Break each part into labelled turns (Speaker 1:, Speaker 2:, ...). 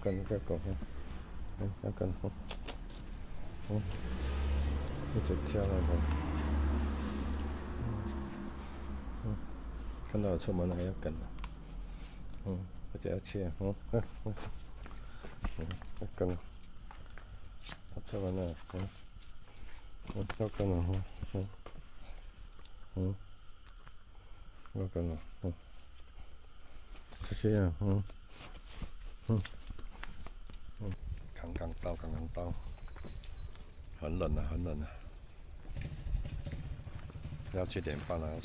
Speaker 1: 近一個，一近好，一直跳那個，看到我出門還要跟，或者要切，一跟，出門了，要跟了，要跟了，這樣，剛剛到，很冷啊，很冷啊，要7點半了，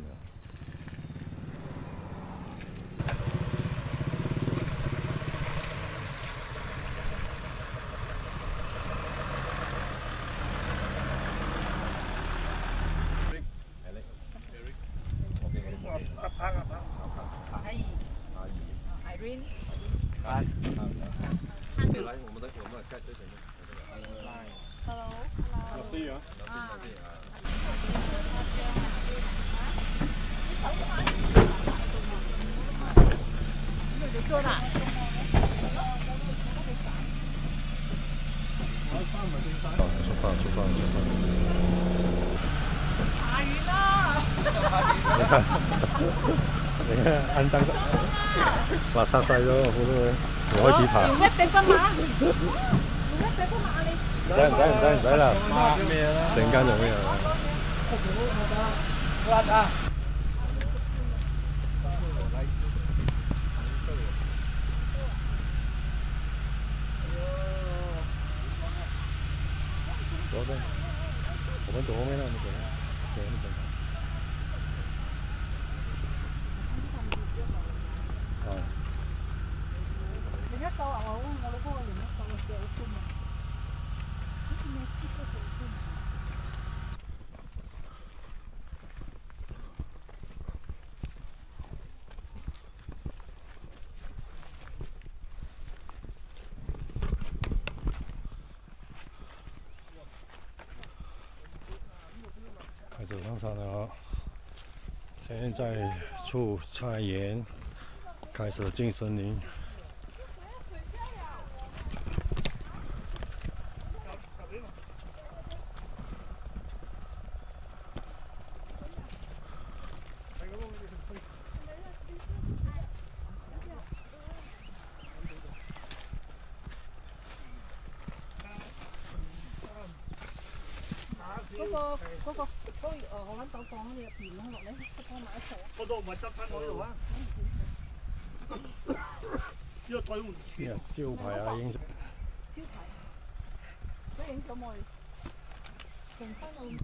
Speaker 2: Irene，
Speaker 1: 來，我們開這前面。
Speaker 2: Hello，
Speaker 1: 老師啊。
Speaker 2: 你坐哪？
Speaker 1: 出發。
Speaker 2: 爬遠啦！
Speaker 1: 你看，安當哇，太曬咗，好多人，我開始爬。
Speaker 2: 用一隻匹馬，你。
Speaker 1: 唔使啦，陣間就咩啦。我們走後面啦，
Speaker 2: 另一個我老公另一個嘅好寬啊。
Speaker 1: 開始上山了，現在出菜園，開始進森林。我揾豆放喺你入邊咯，落嚟放埋一齊。嗰度唔係執翻嗰度啊！呢個隊伍招牌啊，影相。
Speaker 2: 招牌，所以影咗我哋成翻到。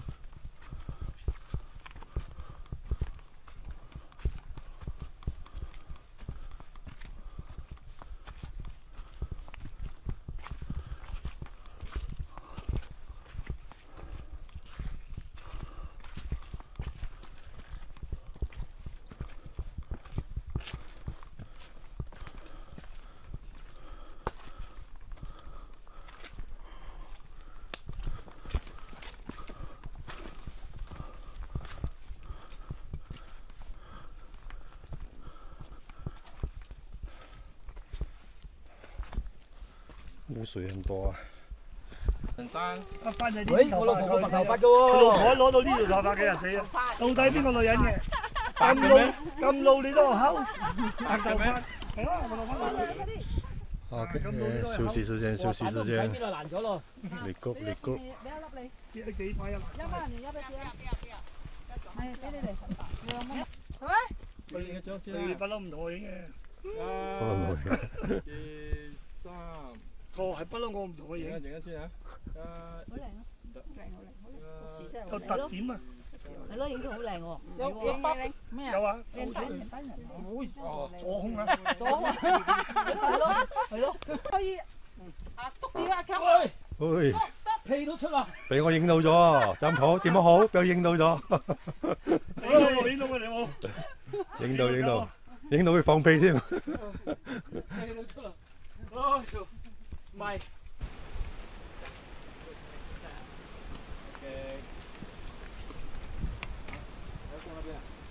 Speaker 1: 污水很多啊！
Speaker 3: 喂，我老婆個白頭髮嘅喎，
Speaker 4: 佢老婆攞到呢條頭髮嘅人死啊！到底邊個女人嘅？咁老你都口白頭髮，係咯，我老婆。
Speaker 1: OK，休息時間。
Speaker 3: 邊度爛咗咯？
Speaker 1: 你谷。
Speaker 2: 俾一粒你。
Speaker 4: 幾塊啊？
Speaker 2: 1萬年，100幾啊？係，俾你哋2蚊。係咪？
Speaker 3: 我影個張先啦。
Speaker 4: 你不嬲唔同我影嘅。
Speaker 1: 2、
Speaker 3: 3。
Speaker 4: 錯係不嬲我唔同我影。
Speaker 3: 影一先啊！
Speaker 2: 好靚啊！好樹真係
Speaker 4: 有特點啊！
Speaker 2: 係咯，影到好靚喎。
Speaker 4: 有
Speaker 2: 咩啊？
Speaker 4: 有啊！
Speaker 2: 左
Speaker 4: 胸啊！
Speaker 2: 係咯，可以啊，篤住阿 Cam
Speaker 1: 喂，
Speaker 3: 屁都出啦！
Speaker 1: 俾我影到咗，枕頭點樣好？俾我影到咗。
Speaker 4: 影到我哋冇。
Speaker 1: 影到佢放屁添。
Speaker 3: 屁都出啦！哦，唔係。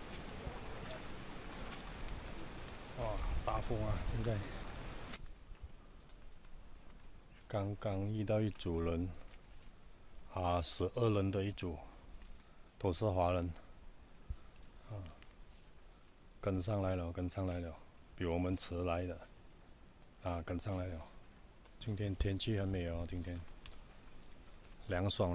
Speaker 1: 哇，大風啊！真係。 刚刚遇到一组人，12人的一组，都是华人，跟上来了，比我们迟来的，跟上来了。今天天气很美哦，今天凉爽，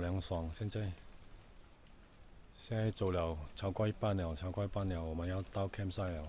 Speaker 1: 现在走了超过一半了，我们要到 campsite 了。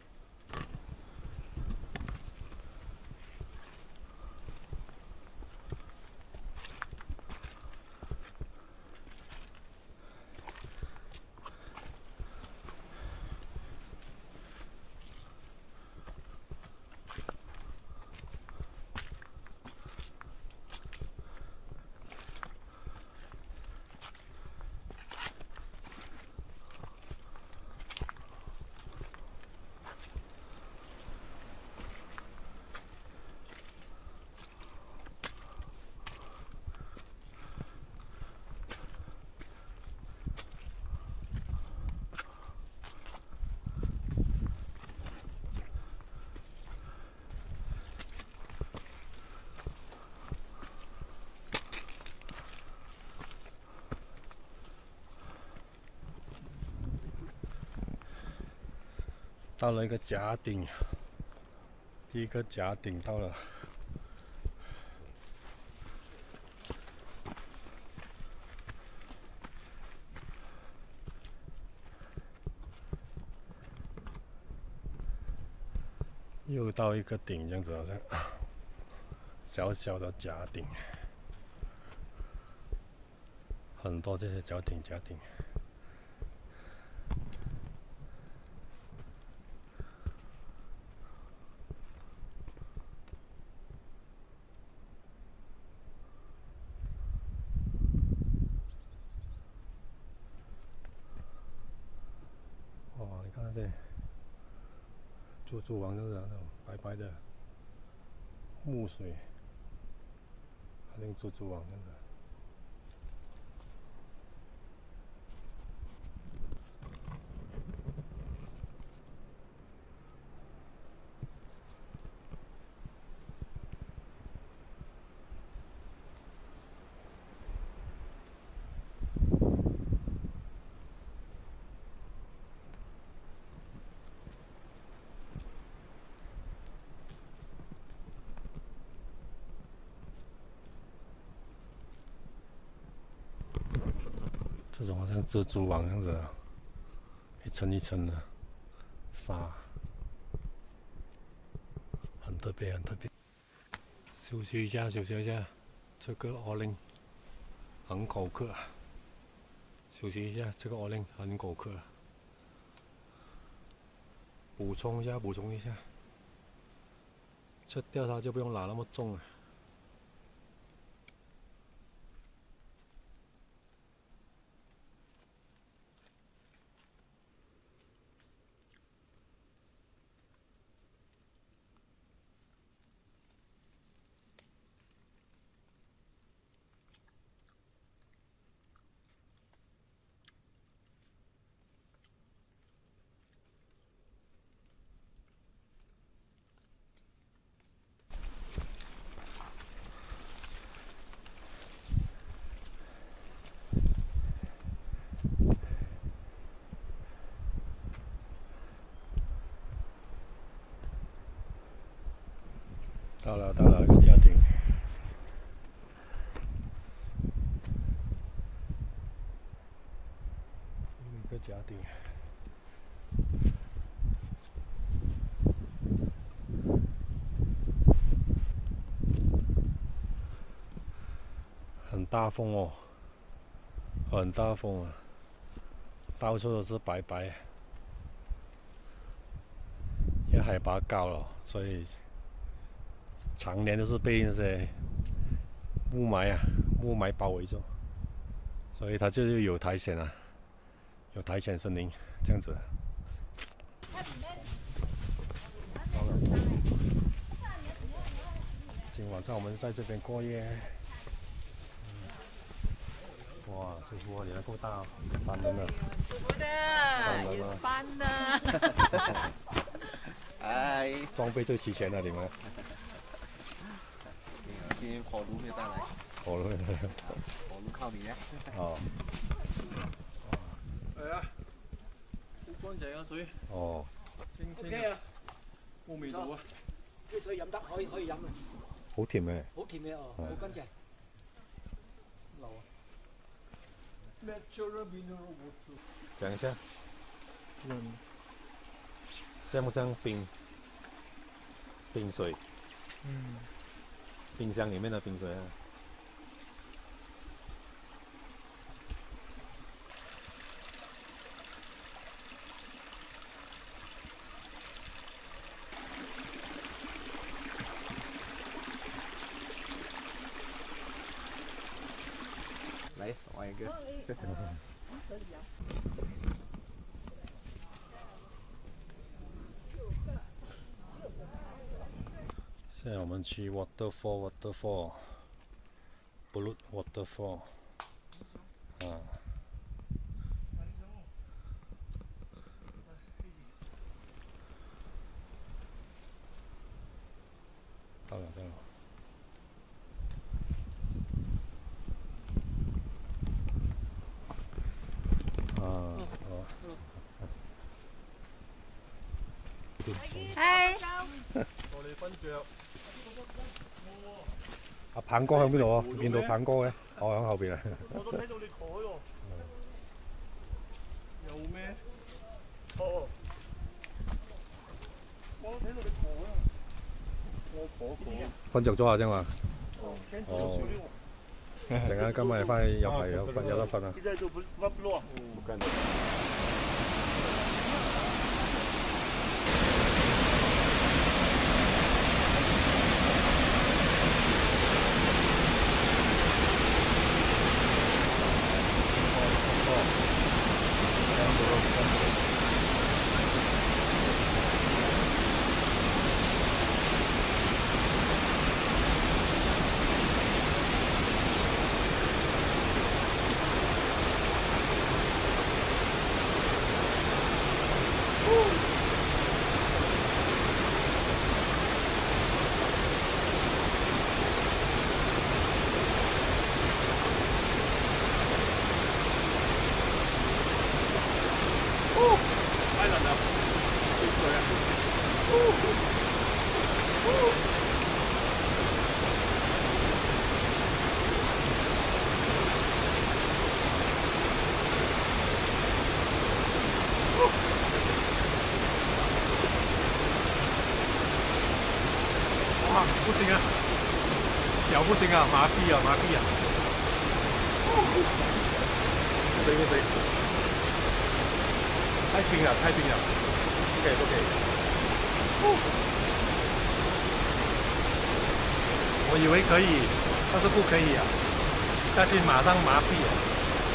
Speaker 1: 到了一个甲顶，第一个甲顶到了。又到一个顶，这样子好像小小的甲顶，很多这些甲顶。哇，你看这猪猪王就是那种白白的木水，好像猪猪王那个。这种好像蜘蛛网这样子，一层一层的沙，很特别。休息一下，这个 Oling 很口渴，休息一下，这个 Oling 很口渴，补充一下，吃掉它就不用拿那么重了。到了一个家庭，很大风哦，很大风啊，到处都是白，因为海拔高了，所以常年都是被那些雾霾包围住，所以它就是有苔藓啊，有苔藓森林这样子。今晚上我们在这边过夜。哇，师傅，你的够大哦，3人了。
Speaker 2: 师傅的，也是班的。
Speaker 1: 哎，装备最齐全的你们。
Speaker 5: 今天火炉没有带来，
Speaker 1: 好了。
Speaker 5: 火炉靠你啊！
Speaker 1: 哦
Speaker 6: 係啊，好乾淨啊水，
Speaker 1: 哦，
Speaker 6: 清清
Speaker 3: OK 啊，
Speaker 6: 冇味道啊。
Speaker 3: 啲水飲得可以飲啊，
Speaker 1: 好甜嘅。
Speaker 3: 好甜嘅哦，好乾淨。流啊
Speaker 6: Natural mineral water。
Speaker 1: 讲一下，像不像冰水？冰箱里面的冰水啊。
Speaker 5: 来，玩一个。
Speaker 1: 现在我们去 waterfall Blood Waterfall 啊。到了。
Speaker 2: 係
Speaker 6: 我哋瞓着。
Speaker 1: 阿棒哥喺邊度啊？見到棒哥嘅，我喺後邊啊。
Speaker 4: 我都睇到你坐喺度。
Speaker 6: 有咩？
Speaker 4: 哦，我都睇到你坐啊。
Speaker 6: 我火
Speaker 1: 瞓着咗啊，啫嘛。
Speaker 4: 哦，聽到少啲喎。
Speaker 1: 陣間今日翻去又係有得瞓啊。
Speaker 4: 你在做不落啊？
Speaker 6: 唔緊。
Speaker 1: 哇，不行啊，脚不行啊，麻痹啊。不行，太冰了，不可以。我以为可以，但是不可以啊，下去马上麻痹了。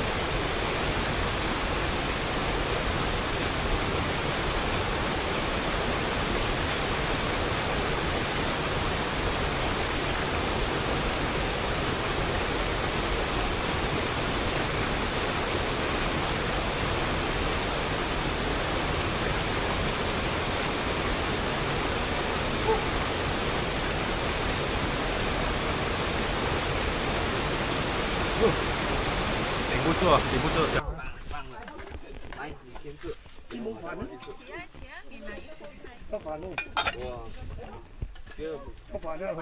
Speaker 1: 顶不住，
Speaker 5: 来，你先吃。
Speaker 4: 你冇飯咩？得飯咯。
Speaker 5: 哇，
Speaker 4: 得飯啫係咪？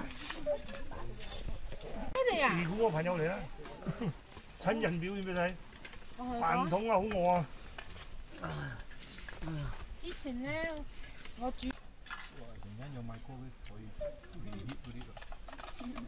Speaker 4: 二姑個朋友嚟啦，親人表演俾你睇。飯桶啊，好餓啊！
Speaker 2: 之前咧，我煮。
Speaker 6: 哇！突然間有買歌可以 hit 嗰啲㗎。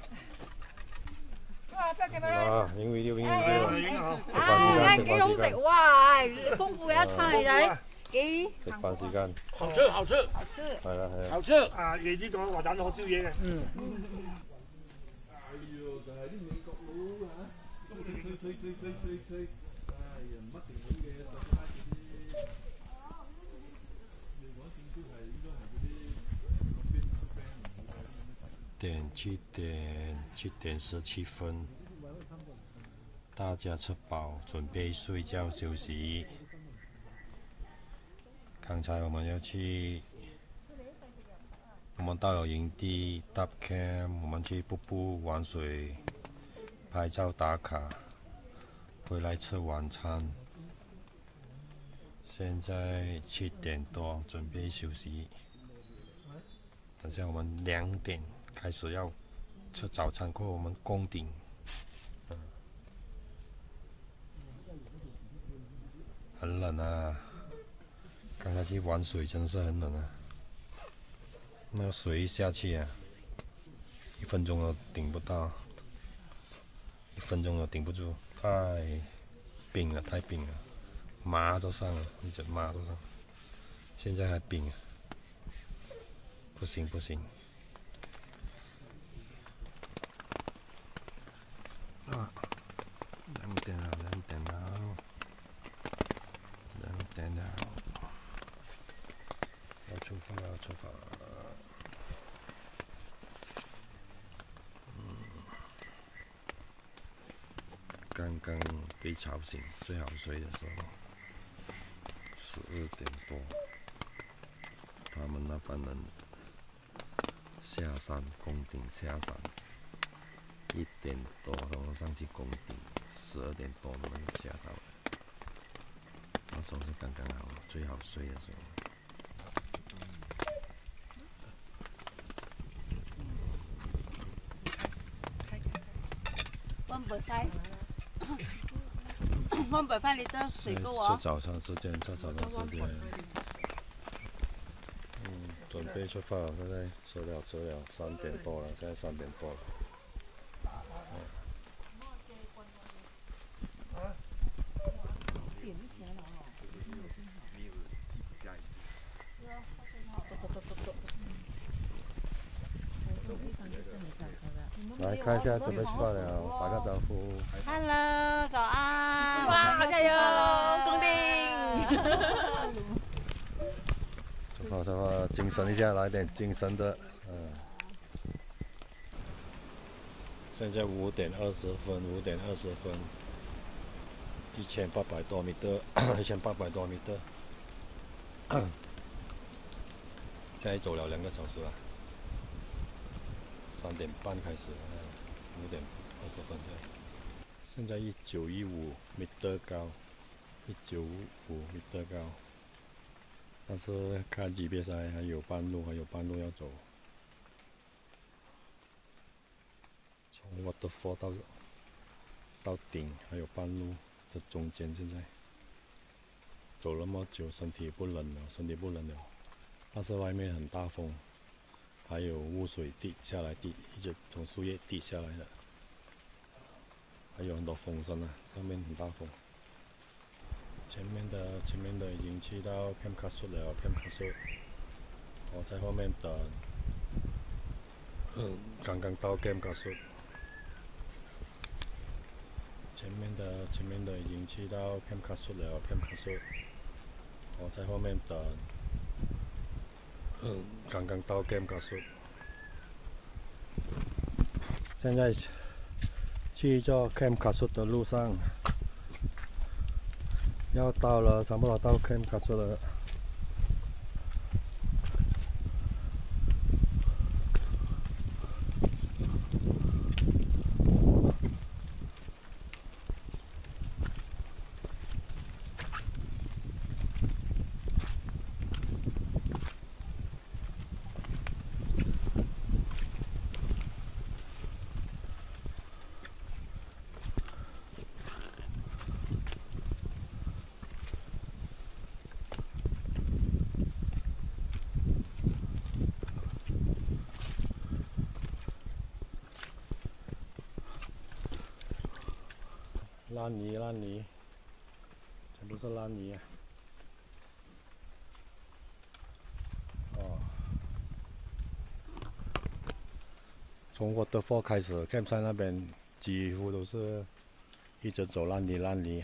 Speaker 1: 啊，影 video 影 video 啊！
Speaker 2: 唉，幾好食哇！豐富嘅一餐嚟睇，幾
Speaker 1: 食飯時間，
Speaker 3: 好吃，好吃，
Speaker 1: 係啦。
Speaker 3: 好吃。
Speaker 4: 啊，椰子仲有滑蛋可宵夜嘅。
Speaker 6: 哎呦，就係啲美國佬嚇，中意吹，哎呀，唔一定好嘅，特別係嗰啲，你講政府係應該係嗰啲
Speaker 1: 7:17，大家吃饱，准备睡觉休息。刚才我们要去我们到了营地搭 camp， 我们去瀑布玩水，拍照打卡，回来吃晚餐。现在7点多，准备休息。等下我们2点开始要吃早餐，过后我们攻顶。很冷啊！刚才去玩水真的是很冷啊。那个水一下去啊，1分钟都顶不到，1分钟都顶不住，太冰了，太冰了，麻都上了，一直麻都上，现在还冰啊，不行不行。啊，2点了，2点了，2点了，要出发了，要出发了。刚刚被吵醒，最好睡的时候，12点多，他们那班人下山攻顶下山，1点多他们上去攻顶，12点多他们下到了，那时候是刚刚好，最好睡的时候。
Speaker 2: 1.5 liter 水够啊！
Speaker 1: 吃早餐时间，吃早餐时间。准备出发了，现在吃了，3点多了，现在3点多了。来看一下准备出发了，打个招呼。
Speaker 2: Hello， 早安！
Speaker 7: 哇，加油，攻顶！
Speaker 1: 出发，精神一下，来点精神的。现在5点20分，1800多米的，1800多米的。现在走了2个小时了。3点半开始，5点20分的。现在1915米高，1955米高。但是看级别赛还有半路要走。从 waterfall 到顶还有半路，这中间现在走那么久，身体不冷了，但是外面很大风。还有雾水滴下来，一直从树叶滴下来的，还有很多风声啊，上面很大风。前面的已经去到 Camp Casut 了 ，Camp Casut， 我在后面等，刚刚到 Camp Casut。前面的已经去到 Camp Casut 了 ，Camp Casut， 我在后面等。刚刚到 Camp Casut， 现在去做 Camp Casut 的路上，要到了，差不多到 Camp Casut 了。烂泥，全部是烂泥啊！从waterfall开始 ，campsite 那边几乎都是一直走烂泥。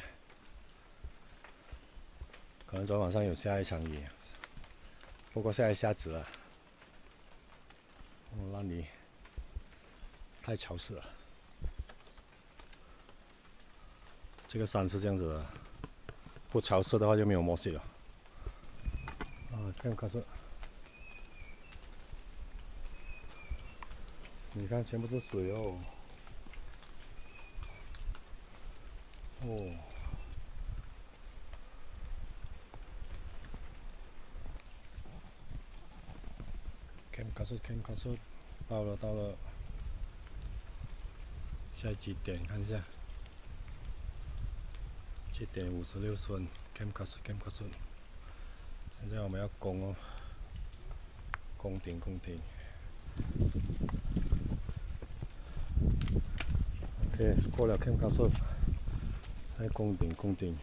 Speaker 1: 可能昨晚上有下一场雨，不过现在下子了。烂泥太潮湿了。这个山是这样子的，不潮湿的话就没有磨水了。Camp Casut， 你看，全部是水哦。哦。Camp Castle，到了。现在几点？看一下。7点56分。Camp Castle。现在我们要攻哦。攻顶。OK， 过了 Camp Castle， 再攻顶。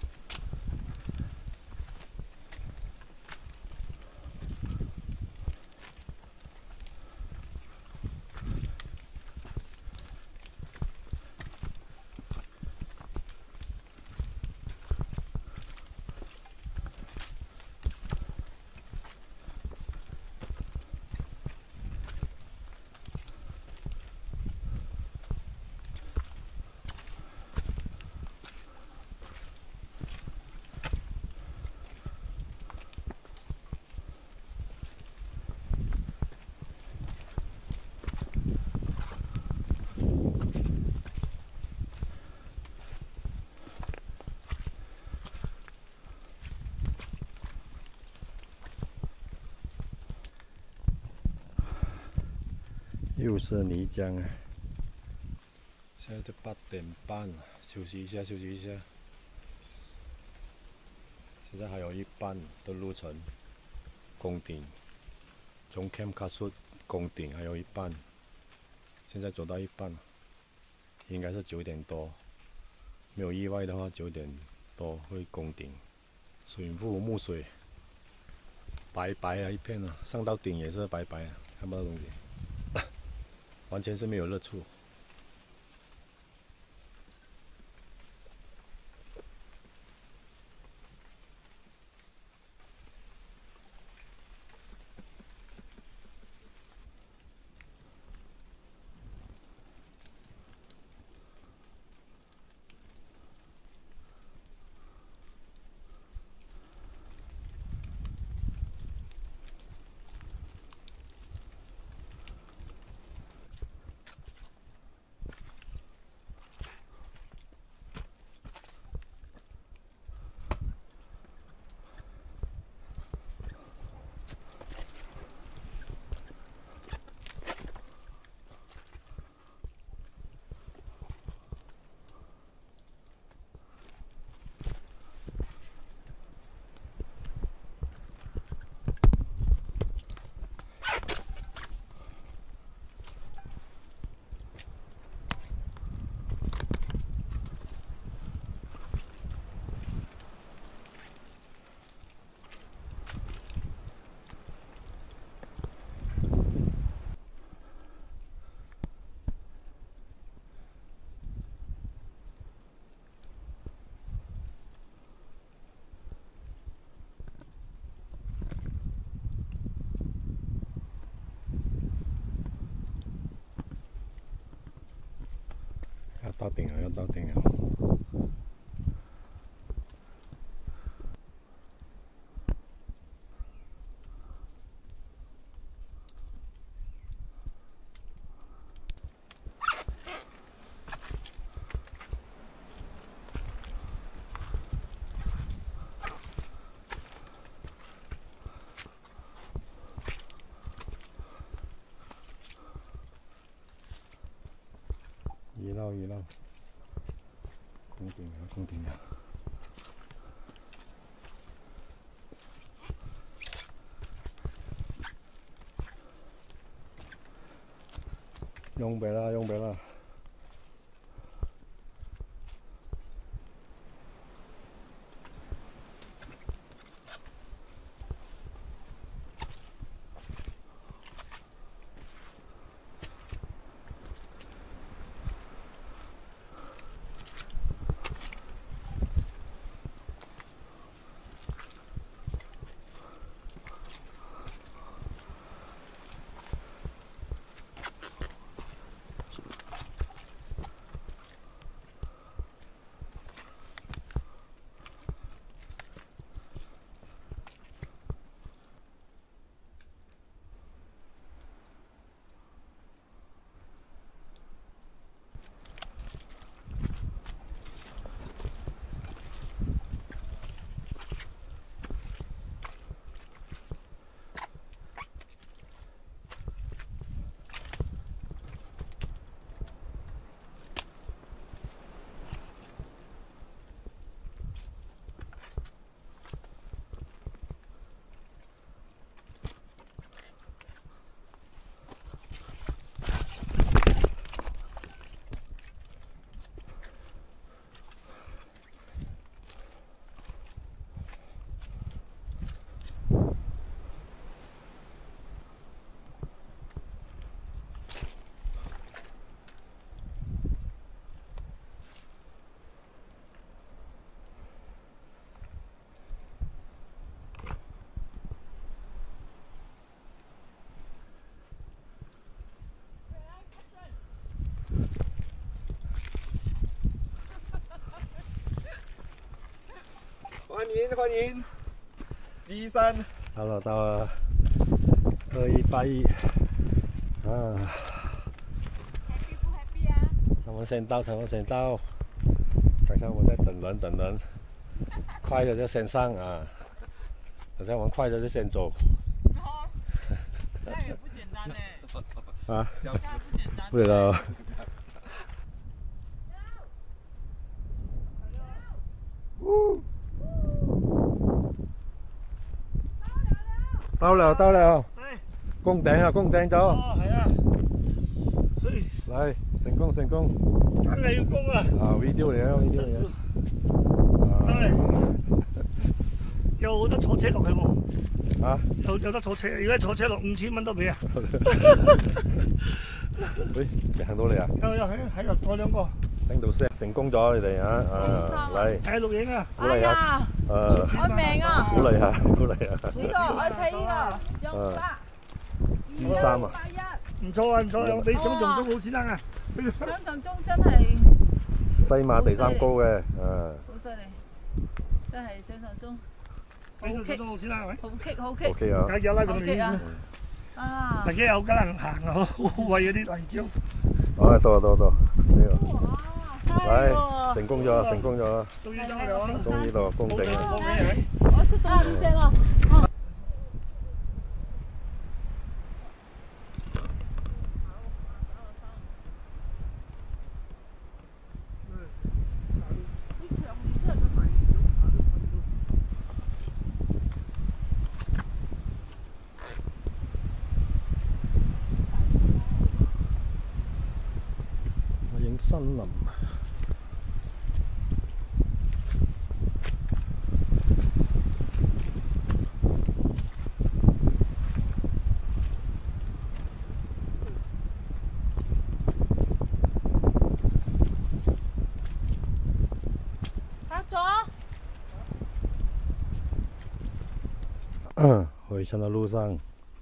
Speaker 1: 又是泥浆啊！现在就8点半了，休息一下。现在还有一半的路程，攻顶，从 Camp Castle 攻顶还有一半，现在走到一半了，应该是9点多，没有意外的话9点多会攻顶。水雾木水，白啊一片啊，上到顶也是白啊，看不到东西。完全是没有热处。要到顶了。一绕，攻顶了。用白了。
Speaker 5: 欢迎，基山。
Speaker 1: 到了2181啊！
Speaker 2: happy 不 happy 啊？
Speaker 1: 他们先到，刚才我在等人，快的就先上啊，等下我们快的就先走。
Speaker 2: 哦，这样也不简单呢。
Speaker 1: 啊，
Speaker 2: 这样不简单。
Speaker 1: 对了。到了，攻頂咗。
Speaker 4: 哦，係啊。
Speaker 1: 嚟，成功，
Speaker 4: 真係要攻啊！
Speaker 1: 啊 ，video 嚟啊，video 嚟啊。
Speaker 4: 有得坐車落去冇？
Speaker 1: 啊？
Speaker 4: 有得坐車，而家坐車落5000蚊都俾啊！
Speaker 1: 喂，未行到你啊？
Speaker 4: 有喺度坐2個。
Speaker 1: 聽到聲，成功咗你哋啊！嚟，
Speaker 4: 喺錄影啊！
Speaker 1: 鼓勵下，
Speaker 7: 愛命啊！
Speaker 1: 鼓勵下。
Speaker 7: 呢個我睇呢個用法。
Speaker 1: G3啊！
Speaker 4: 唔錯，比想象中好先得啊！
Speaker 7: 想象中真係
Speaker 1: 西馬第3高嘅，
Speaker 7: 好犀利，真係想象中。
Speaker 4: 比想象中好先得係咪？
Speaker 7: 好棘，好棘。
Speaker 1: OK 啊！
Speaker 4: 梗有啦，
Speaker 7: 好棘啊！啊！
Speaker 4: 大家有可能行啊，好為嗰啲泥漿。
Speaker 1: 啊，到呢個，
Speaker 7: 嚟，
Speaker 1: 成功咗，
Speaker 4: 終於到咗，
Speaker 1: 終於到攻頂啦！
Speaker 7: 我知道你先咯。 我影森林。 拍咗。
Speaker 1: 回程的路上，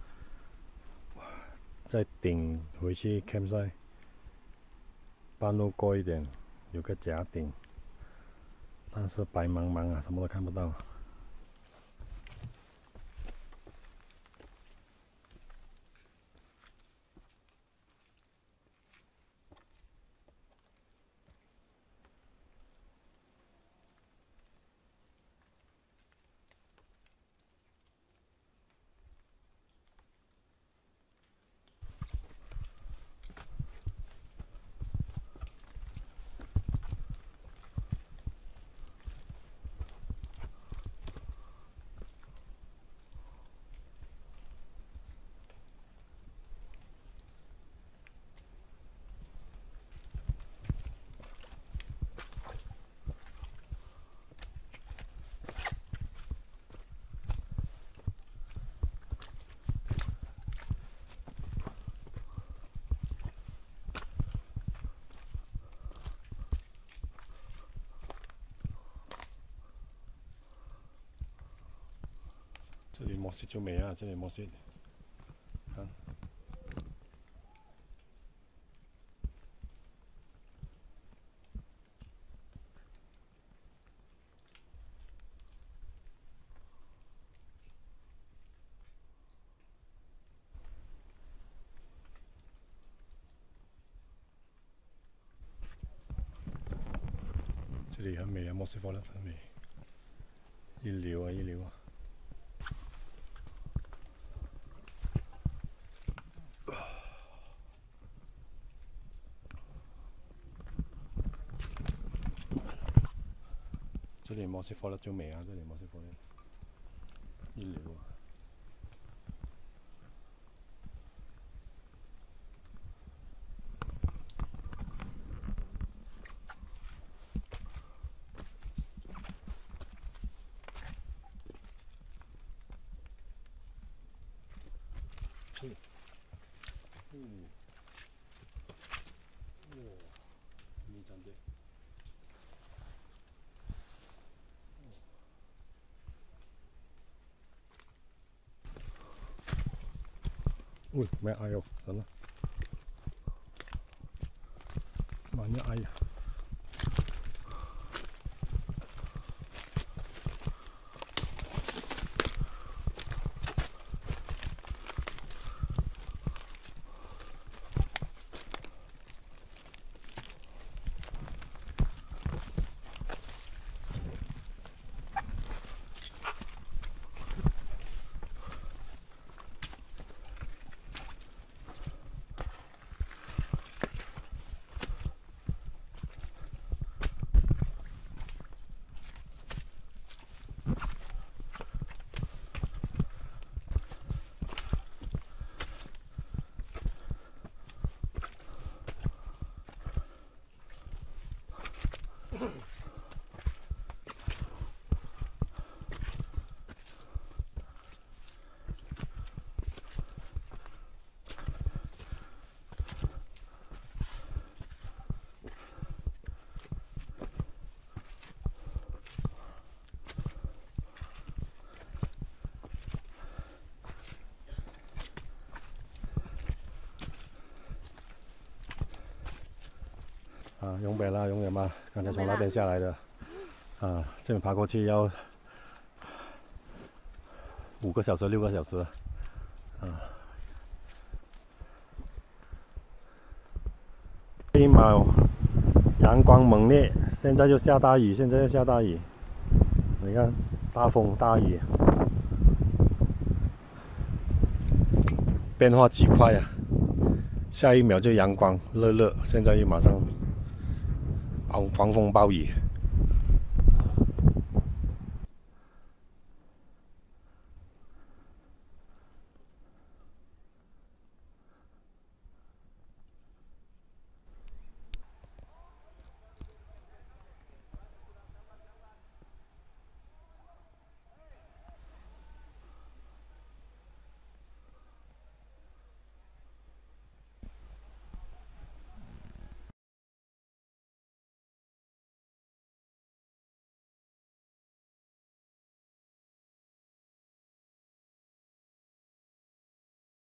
Speaker 1: 再顶回去 campsite， 半路过一点有个假顶，但是白茫茫啊，什么都看不到。这里莫雪就没啊，这里莫雪，看。这里很美啊，莫雪佛勒很美，一流啊，一流啊。 这里莫雪佛勒就美啊，这里莫雪佛勒一流啊。这里，哇，你长得。 Ui, mẹ ai rồi, đó là banyak air. 永北啦，永远吧，刚才从那边下来的，这边爬过去要5个小时、6个小时，黑马阳光猛烈，现在就下大雨，你看大风大雨，变化极快啊！下一秒就阳光热热，现在又马上狂风暴雨。